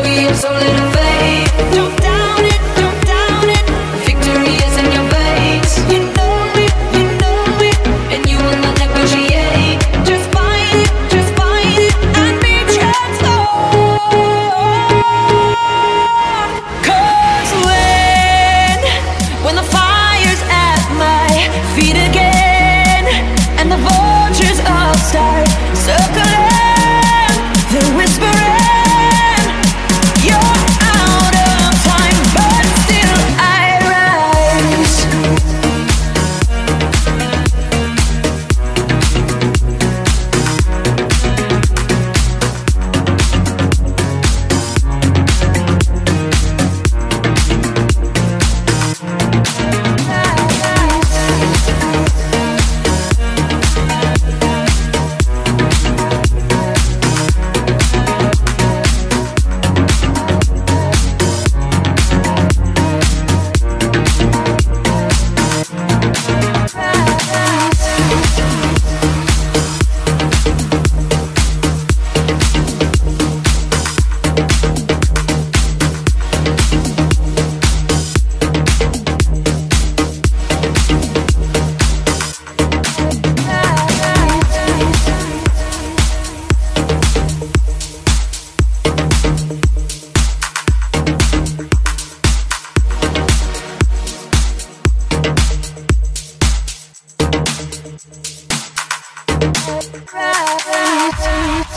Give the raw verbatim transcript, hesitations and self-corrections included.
Oh, you have so little faith. Don't doubt it, don't doubt it. Victory is in your face. You know it, you know it, and you will not negotiate. Just fight it, just fight it, and be transformed. 'Cause when, when the fire's at my feet again, and the vultures all start circling, they're whispering, you're out of time, but still I rise. Right.